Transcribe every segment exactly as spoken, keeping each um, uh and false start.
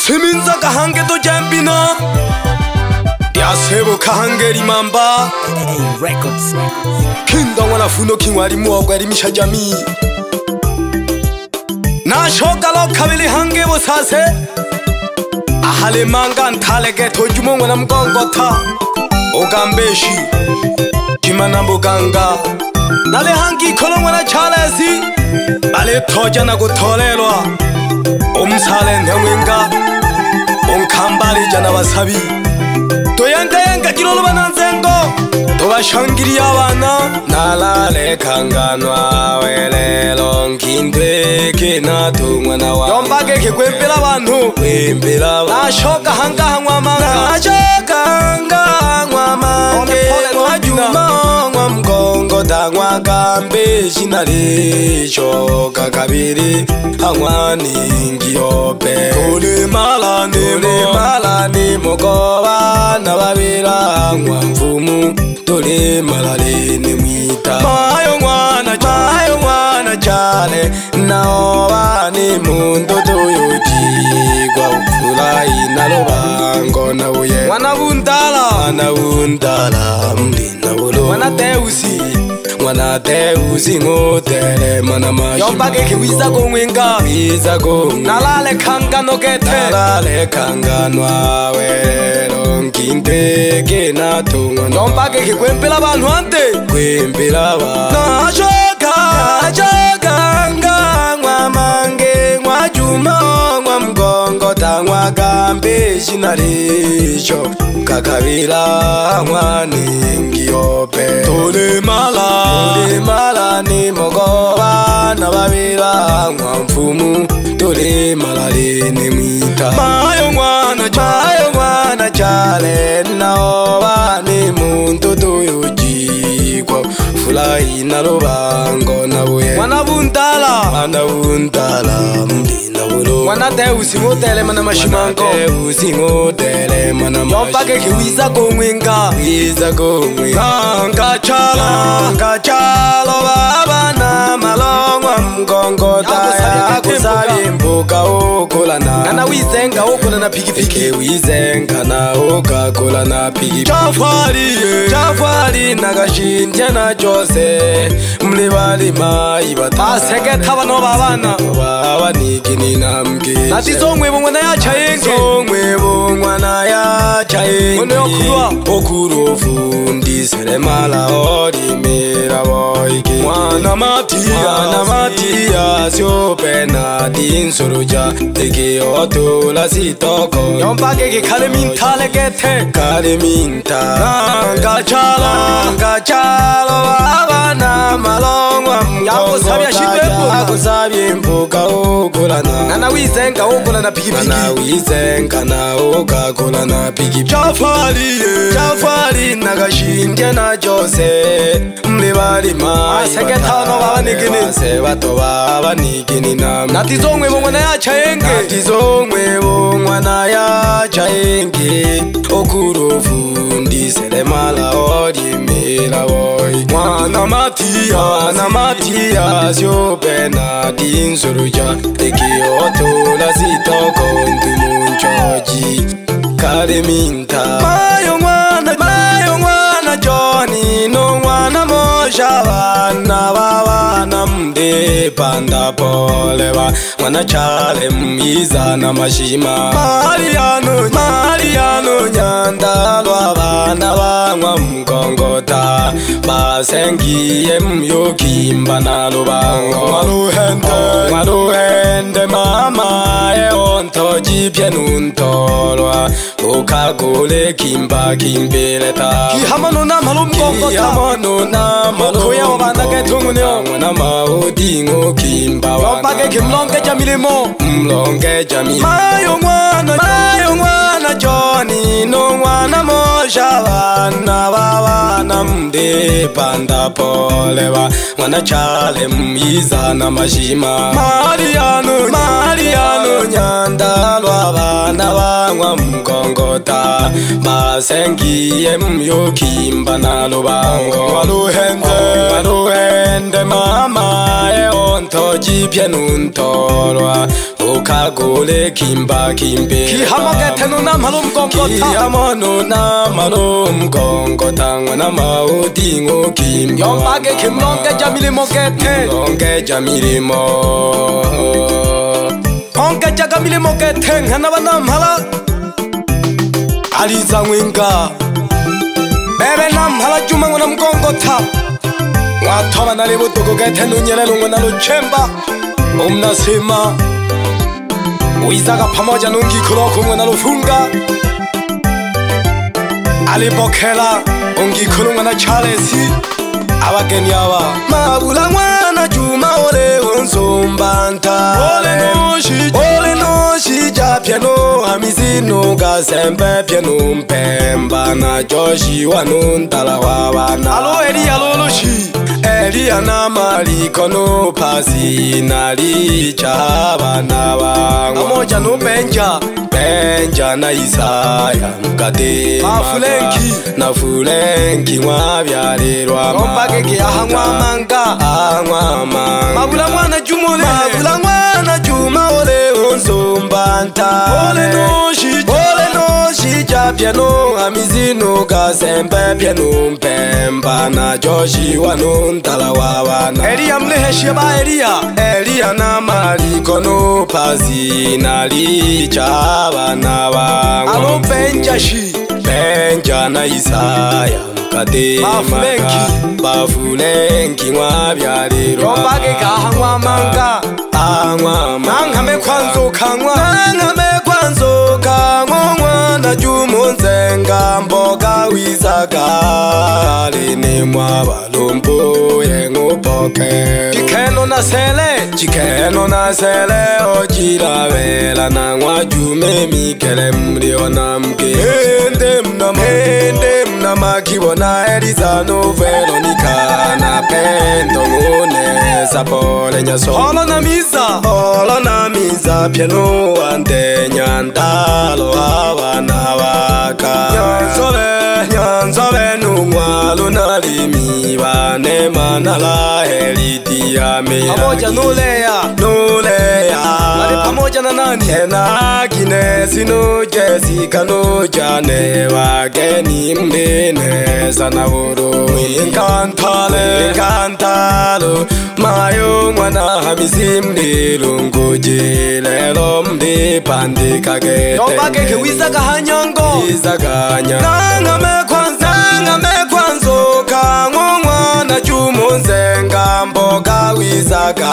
Siminza kahange to jambina Yasebo kahange rimamba Records Kinda wana funo kingwari muogwa rimisha jamii Na shoka lo kabili hange wo sase Ahale manga ntalege tojumo wana mgongota Ogambeshi Kimana mbuganga Nale hangi kolo wana chalesi Bale toja na kutolelwa Omsale ntemwenga Onkambali jana wasabi Toyanga yanga kilolo bananzengo Tobashangiri abana Nalale kanganwa welelo nkindwe kena tumwana wa Yombage ke kwempela abantu kwempela abantu Nashoka hanga hangwa manga Nashoka hanga hangwa manga Wajuma ngwa mgongo tangwa kambe Shinari shoka kabiri hangwa ningiyope Tole malani Tole malani mokowa Nababira ngwa mfumu Tole malali ni mwita Mayo mwana chale Mayo mwana chale Naowa ni mundo toyojigwa Ufula inalobango na uye Wana undala Wana undala Mdina ulo Wana teusi Wana teusi ngotele Mana mashi Yombage ke wiza gongwenga Wiza gongwenga Nalale kangano kete Nalale kangano awelelo Nkinde kena tungwana Yombage ke kwempela bantu ante Kwempela bantu Nashoka Nashoka Nga ngwa mange Ngwa juma Ngwa mgongo Tangwa kambe Shinarisho Kakabila Ngwa ningiyope Tole mala Tole mala ni mogowa Nababila Ngwa mfumu Tole mala ni mwita Mayo mwana chale Mayo mwana chale Naowa ni muntu toyojigwa Fula inalobango na uye Wana bundala Wana bundala Mdina ulo Wana teusi ngotele mana mashimango Wana teusi ngotele mana mashimango Yombage ke wiza gongwenga Wiza gongwenga Nga chala Nga chalo babana malongwa mgongo Taya akusabi mbuka ukulana Nana wizenga ukulana pigi pigi Wizenga na ukakula na pigi Chafari Chafari nagashintya na chose Mlibali maibata Aseke taba no babana Baba nikini namge Nati zongwe bungwana ya chayenge Zongwe bungwana ya chayenge Mune okurwa Okuru fundi Seremala ori mira boike Mwana matia Mwana matia Siope na dinsuruja Teke otula sitoko Yombage ke kale mintale kete Kale minta Nanga chala Nanga chala Abana malongwa Yako sabi ya shibebu Yako sabi mpuka ukulana Nana wizenga ukulana pigi pigi Nana wizenga na ukakulana pigi pigi Chafari Chafari nagashintya na chose Mlibali mai Aseke tawa no baba nikini Ase bato baba nikini nam Nati zongwe bongwana ya chayenge Nati zongwe bongwana ya chayenge Okuru fundi Seremala ori mira boy Mwana matia Mwana matia Siope na dinsuruja Eki otula sitoko Ntumunchoji Kare minta Mayo mwana Mayo mwana Johnny No mwana mosha Wana babana mde Panda polewa Mwana chale mwiza na mashima Mariano Mariano Nyandalwa Bana bangwa mkongota Basengiye myokimba na lubango Maluhende Maluhende mama E onto jipye nuntolwa Ukagule kimba kimbeleta Kihamano na malu mkongota Kihamano na malu Kuya wabanda ke tungunyo Mwana maudi ngo kimba Yombage ke mlonge jamilimo Mlonge jamilimo Mayo mwana Mayo mwana Johnny No mwana mosha Wana babana mde Panda polewa Mwana chale mwiza na mashima Mariano Mariano Nyandalwa Bana bangwa mkongota masengiye myokimba na lubango waluhende waluhende mama eonto jipye nuntolwa ukagule kimba kimbe kihamagete nunamalo mkongota kihamo namalo mkongota ngwana maudi ngokimba yombage kimlonge jamilimo kete longe jamilimo onge jagamilimo kete ngana banamhala aliza ngwenga bebe namhala juma ngona mkongota wathoba nalebo toko kete nunyelelo ngona luchemba umnasima uizaga pamoja nungikolo ngona lufunga alipokela ungikolo ngona Charlesi abageni aba mabula ngwana juma ole onsombanta ole noshi ole noshi ja piano amizino ga sembe piano mpemba na joshi wanuntala wabana alo eli alo noshi eli ana mali kono pasi nali chabana ba amoja no benja benja na Isaya mkate mafulenki na fulenki mwabyalirwa ombage ki ahangwa manga ahangwa manga mabula mwana jumole mabula mwana juma ole onsombanta ole noshi ole noshi ja piano amizino ga sembe piano mpemba na joshi wanuntala wabana Elia mleheshi ba Elia Elia na mali kono pasi nali chabana ba alo benja shi benja na Isaya mkate mafulenki bafulenki mwabyalirwa ombage kahangwa manga ahangwa manga mekwanzo kangwa manga mekwanzo kangwa mwana jumunzenga mboga wizaga lini mwabalumbu yengupoke chikeno na sele chikeno na sele ojirabela na ngwajume mikele mliona mkende mnama mende mnama kibona Elizano Veronica na pendo ngune sapole nyaso holo na miza holo na miza piano ande nyandalo abana baka nyanzobe nyanzobe nungwalo nalimi bane manala heliti ame pamoja nuleya nuleya ali pamoja na nani ena kinesi no Jessica no jane wageni mbene sana uro inkantale inkantalo mayo mwana hamisimdi lunguji lelo mdi pandi kagete yombage ke wizaga hanyango wizaga hanyango nanga mekwanza nanga mekwanzo kangwa na jumunzenga mboga wizaga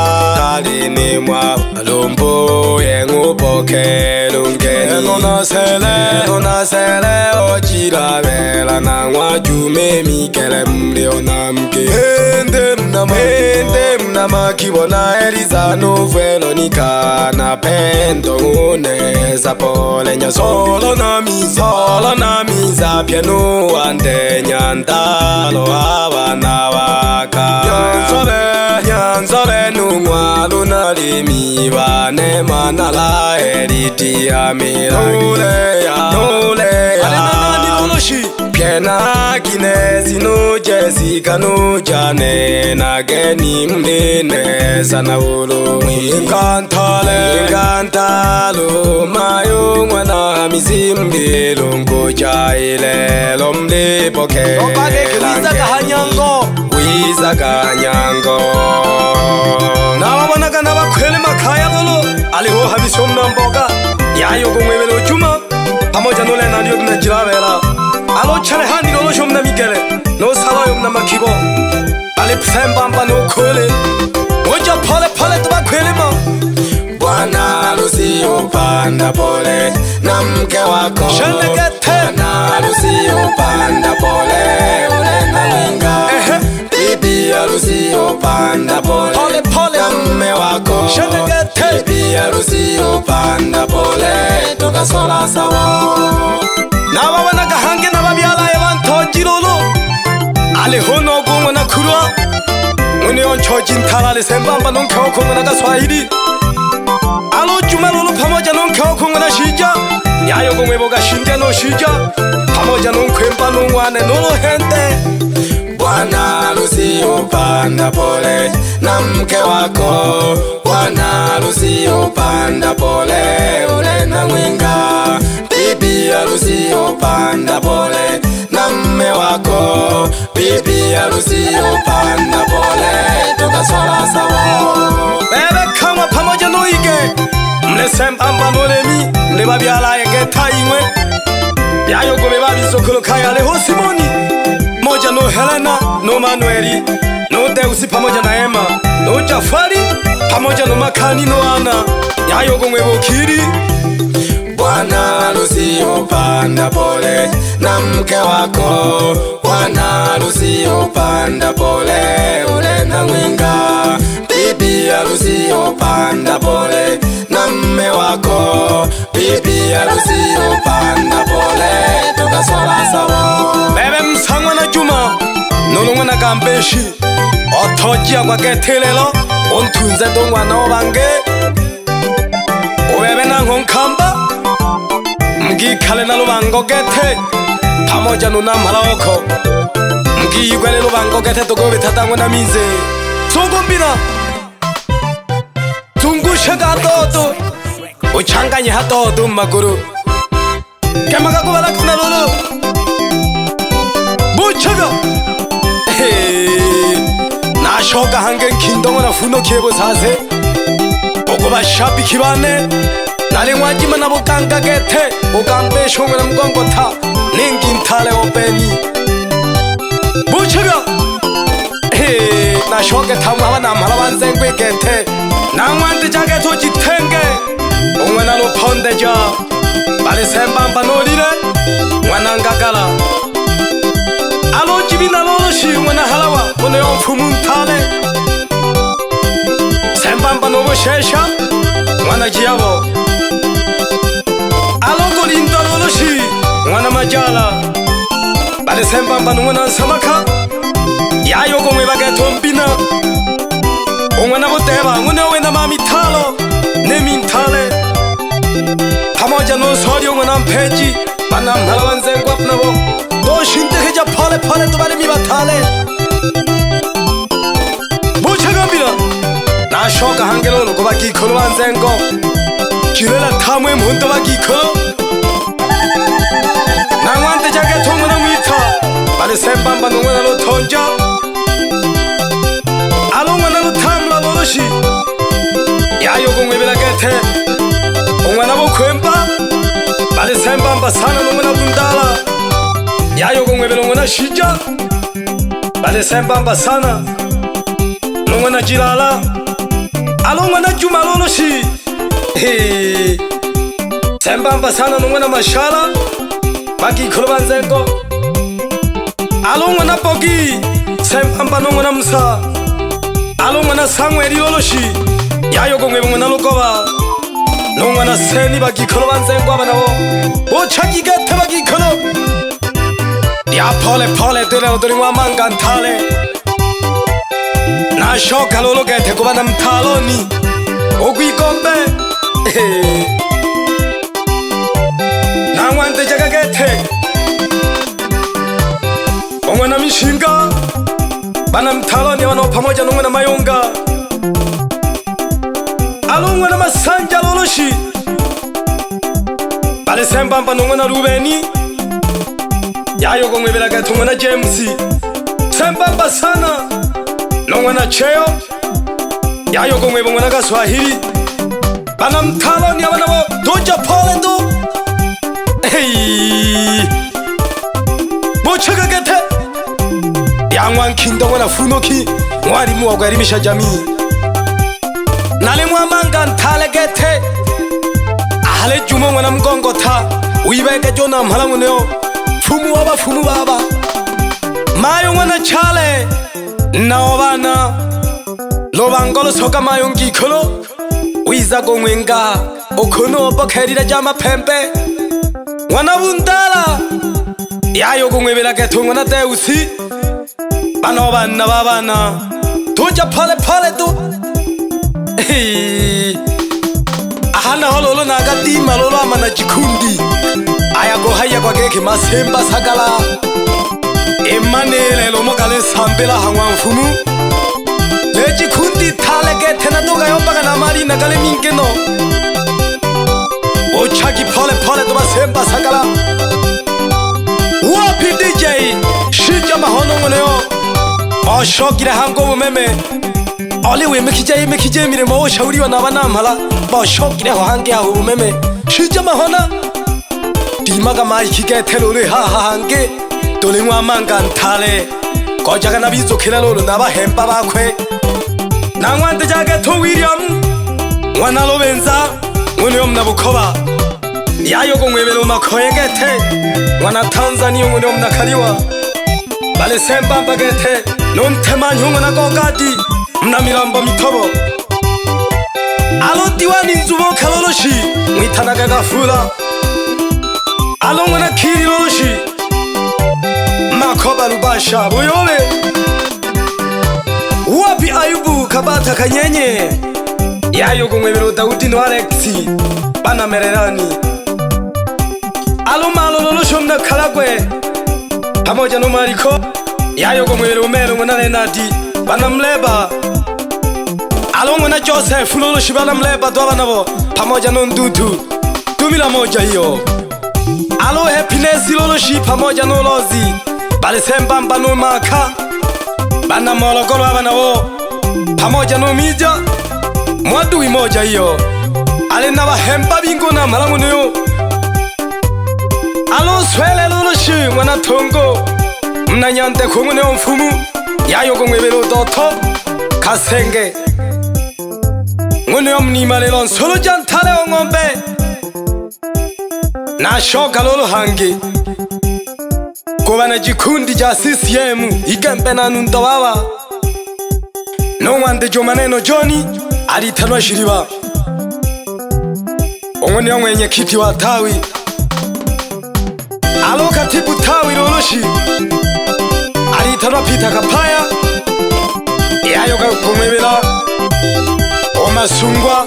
talini mwa lumbu yengupoke lungeni nona sele nona sele ojirabela na ngwajume mikele mliona mkende mnama mende mnama kibona Elizano Veronica na pendo ngune zapole nyasolo na miza solo na miza piano ande nyandalo abana baka nyanzobe nyanzobe nungwalo nalimi bane manala eliti amira nuleya nuleya alena nani lonoshi piena kinesi no Jessica no jane na geni mbene sana ulo inkantale inkantalo mayo mwana misimbi lungu jaile lomde poke ombage wizaga hanyango wizaga hanyango nawabona kana bakwele makaya lolo aliho habisomna mboga yayo kumwebelo juma pamoja nole nalio tunajirabela alo chale handi lolo shomna mikele no salayo mna makibo ali psembamba no kwele oja pole pole tubakwele ma bwana Lucio panda pole na mke wako shenegete bwana Lucio panda pole ule na winga bibi Lucio panda pole pole pole na mme wako shenegete bibi Lucio panda pole tukasola sawa na babana gahange na babyala evanto jirolo ale hono gongo na kurwa muni on chojin talale sembamba non kawo kongo na Swahili alo juma lolo pamoja non kawo kongo na shija yayo kumweboka shinde no shija pamoja nunkwempa nungwane nulo hente. Bwana harusi upanda pole na mke wako, bwana harusi upanda pole ule na mwinga, bibi harusi upanda pole na mme wako, bibi harusi upanda pole tukaswala sawa. Bebe kama pamoja nuige mle sembamba nolemi mle babyala yeke taimwe yayo gome babisokolo kaya leho Simoni moja no Helena no Manueli no Deusi pamoja na Emma no Jafari pamoja no Makani no Ana yayo gome bokiri. Bwana harusi upanda pole na mke wako, bwana harusi upanda pole ule na mwinga, bibi harusi upanda pole na mme wako, bibi harusi upanda pole tukaswala sawa. Bebe msangwa na Juma nulungwa na Gambeshi otojia kwa ketelelo ontunze dongwana obange ubebe na Nkonkamba mgikale na lubango gete pamoja nuna malaoko mgiyigwele lubango gete togobe tatangwa na mize Sogombina zungusha gatoto uchanganye hatoto maguru kemaga kubala kuna lulu buchaga nashoka hangen kindongo na funo kiebo sase ogoba shapi kibane nali mwajima na bukanga gete ugambe shongwe na mgongo ta ningi ntale openi buchaga nashoke tamu haba na mhalabanze ngwe gete na mwande jage toji tenge umwana lo pondeja bale sembamba nolire mwana ngagala alo jibina loloshi mwana halawa mwana yomfumu ntale sembamba nobo shesha mwana jiabo alo golindo loloshi mwana majala bale sembamba mwana samaka yayo gomwe bageto mbina umwana boteba mwana wena mami talo nemi ntale pamoja no sorio mwana mpeji bana mhalabanze ngwapnabo do shintekeja pale pale tubale mibatale buchagambira nashoka hangelo nuko bagikolo banzengo kirela tamwe mhundo bagikolo nangwante jage tongona mwita bale sembamba nongona lo tonja alongona lo tamla loloshi yayo gongwebela gete ongwana bokwemba bale sembamba sana nongona bundala yayo gongwebela ongwana shija bale sembamba sana nongwana jilala alongwana juma loloshi sembamba sana nongwana mashala bagikolo banzengo alongwana bogi sembamba nongwana musa alongwana Samueli loloshi yayo gongwebela ongwana logoba nongwana seni bagikolo banzengo abanabo bochagi gete bagikolo ya pole pole dole odori mwa manga ntale nashoka lolo gete kubana mtaloni ogwigombe nangwante jaga gete ongwana mishinga bana mtaloni wano pamoja nongwana mayonga alongwana masanja loloshi bale sembamba nongwana Rubeni yayo gongwebela gete ongwana James sembamba sana nongwana Cheo yayo gongweba ongwana Gaswahili bana mtaloni abanabo doja pole ndo hey bochaga gete yangwa nkindo ongwana Funoki mwalimu wa kuelimisha jamii nale mwamanga ntale gete ahale Juma ongwana mgongo ta uibeke jona mhala muneo fumu waba fumu baba mayo ongwana Chale nao bana lobangolo soka mayo ngikolo wiza gongwenga okono bokerira jama pembe wana bundala yayo gongwebela gete ongwana Deusi bano bana babana tuja pale pale tu ahana hololo nagadima lolo amana jikundi aya go haya kwa geke masemba sakala emanele lo mokale sambela hangwa mfumu leji kundi thale ke thena to ga yobaga na mari na gale minkeno ochaki phole phole to masemba sakala wapi D J shija mahono ngoneyo o shokira hango meme ali we mekije mekije mire mo shauri wana bana mala ba shokira ho hange ho meme shija mahona dimaga mai kike thelole ha ha hange tolengwa manga nthale ko jaga na bizo khilalo na ba hempa ba khwe na ngwante jaga to William wana lo benza ngoneyo mna bukhoba yayo kongwebelo makhoyengethe wana Tanzania ngoneyo mna khaliwa bale semba bagete nomthema nyungona kokati mna milamba mithobo alo diwani nzubo khaloloshi mwithana kagafula alo ngona khiri loshi makhoba lubasha boyobe wapi Ayubu kabata kanyenye yayo kongwebelo Daudi no Alexi bana mererani alo malo lolosho mna khalagwe pamoja no Mariko yayo kongwebelo umelo ngona Renati bana mleba alo ngona Joseph loloshi bana mleba to banabo pamoja no Ndutu tumila moja hiyo alo Happiness loloshi pamoja no Lozi bale semba mbano maka bana molokolo banabo pamoja no Mija mwadu moja hiyo ale na bahemba bingo na malango niyo alo swele loloshi mwana Tongo mnanyante kumune mfumu yayo kongwebelo doto kasenge ngone omnimale lon solo jantale ongombe na shoka lolo hangi kubana jikundi ja C C M igembe na nundawawa no wande jomaneno Johnny alitanwa shiriba ongone mwenye kiti wa tawi alo katibu tawi loloshi alitanwa Peter Kapaya yayo kongwebela omasungwa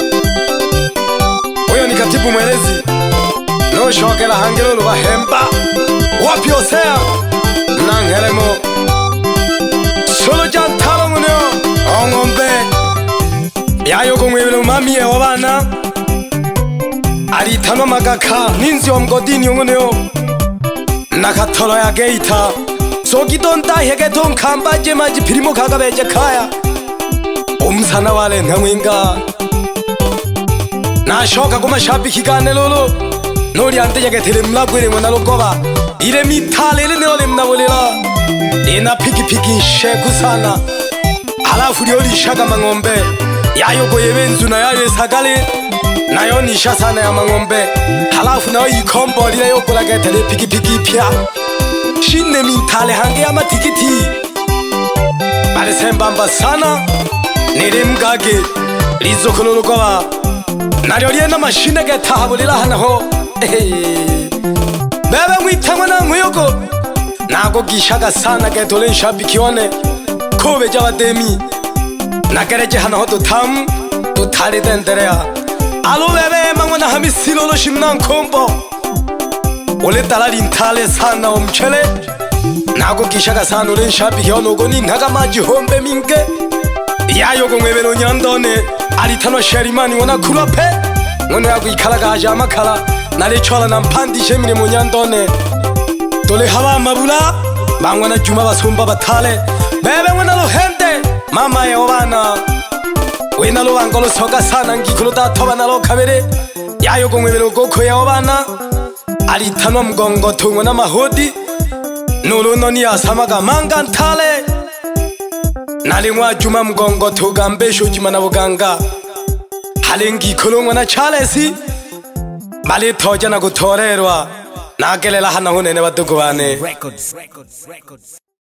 oyo ni katibu mwelezi no shokela hangelo lo bahemba wapi osea nangelemo solo jantalo munyo ongombe yayo kongwebela mami e wabana alitanwa magaka ninzi omgodini ongoneyo nakatolo ya geita sokitonta hegeton kambaje maji pirimo kagabeje kaya umsana wale ngamwenga na shoka kuma shabiki kane lolo nori ante jage tele mlagwere mwana lokoba ile mitale ile nole mnabolela ina piki piki sheku sana halafu lioli shaka mangombe yayo goyebenzu na yayo sagale nayo nisha sana ya mangombe halafu nayo ikombo lile yokola getele piki piki pia shine mitale hange ya matikiti bale sembamba sana nere mgage lizokololo kwa naryo liena mashine getahabulira hanaho bebe mwitangwa na mwiyoko nago gishaga sana getole nshabikione kobe jabademi nagereje hanaho dotam dotale denderea alo bebe mangwa na hamisilo lo shimna nkombo ole talali ntale sana omchele nago gishaga sana ole nshabikione ogoni ntaga maji hombe minge yayo kongwebelo nyandone alitanwa Sherimani wana kulope ngone yagu ikalaga aja amakala nale chola na mpandi shemire mu nyandone tole haba mabula bangwana Juma basumba batale bebe ngwana lo hende mama ya obana wena lo bangolo soka sana ngikulo datoba nalo kabere yayo kongwebelo goko ya obana alitanwa mgongo tungo na mahodi nolo noni asamaga manga ntale nalingwa Juma mgongo tugambe shojima na buganga halengi kolongwa na Charles bali toja na gutorerwa nagelela hana hunene badugo bane records records records